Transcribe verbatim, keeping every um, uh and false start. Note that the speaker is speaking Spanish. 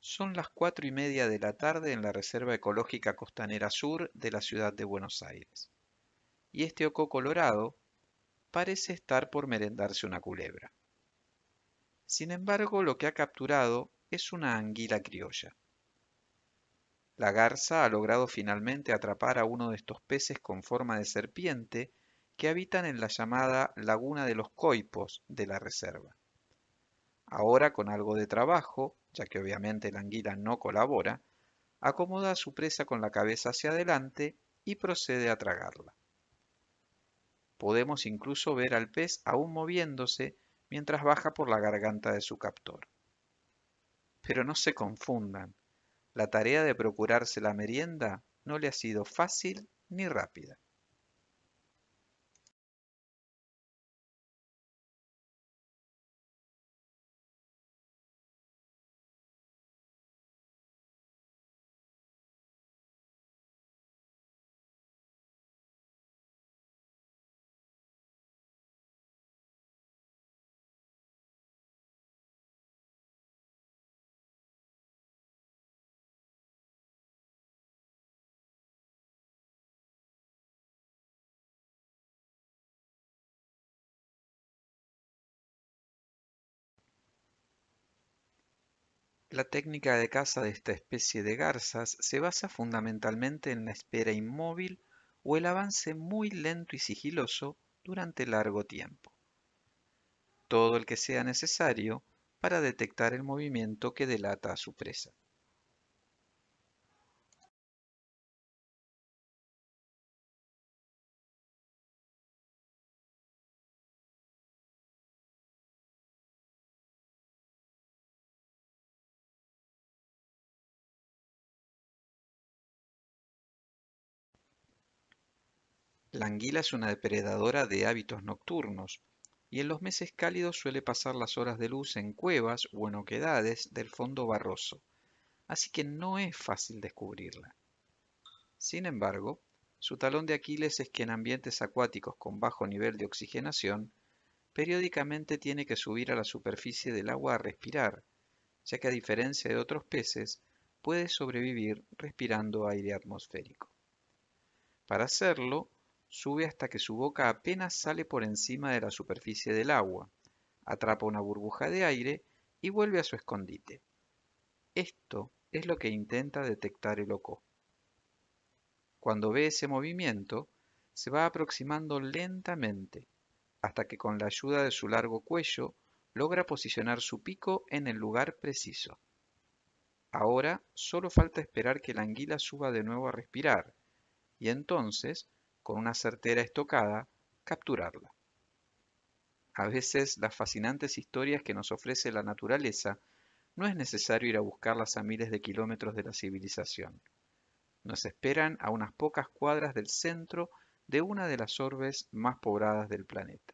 Son las cuatro y media de la tarde en la Reserva Ecológica Costanera Sur de la ciudad de Buenos Aires, y este oco colorado parece estar por merendarse una culebra. Sin embargo, lo que ha capturado es una anguila criolla. La garza ha logrado finalmente atrapar a uno de estos peces con forma de serpiente que habitan en la llamada Laguna de los Coipos de la reserva. Ahora, con algo de trabajo, ya que obviamente la anguila no colabora, acomoda a su presa con la cabeza hacia adelante y procede a tragarla. Podemos incluso ver al pez aún moviéndose mientras baja por la garganta de su captor. Pero no se confundan, la tarea de procurarse la merienda no le ha sido fácil ni rápida. La técnica de caza de esta especie de garzas se basa fundamentalmente en la espera inmóvil o el avance muy lento y sigiloso durante largo tiempo, todo el que sea necesario para detectar el movimiento que delata a su presa. La anguila es una depredadora de hábitos nocturnos y en los meses cálidos suele pasar las horas de luz en cuevas o en oquedades del fondo barroso, así que no es fácil descubrirla. Sin embargo, su talón de Aquiles es que en ambientes acuáticos con bajo nivel de oxigenación, periódicamente tiene que subir a la superficie del agua a respirar, ya que a diferencia de otros peces, puede sobrevivir respirando aire atmosférico. Para hacerlo, sube hasta que su boca apenas sale por encima de la superficie del agua, atrapa una burbuja de aire y vuelve a su escondite. Esto es lo que intenta detectar el oco. Cuando ve ese movimiento, se va aproximando lentamente, hasta que con la ayuda de su largo cuello logra posicionar su pico en el lugar preciso. Ahora solo falta esperar que la anguila suba de nuevo a respirar, y entonces, con una certera estocada, capturarla. A veces las fascinantes historias que nos ofrece la naturaleza no es necesario ir a buscarlas a miles de kilómetros de la civilización. Nos esperan a unas pocas cuadras del centro de una de las orbes más pobladas del planeta.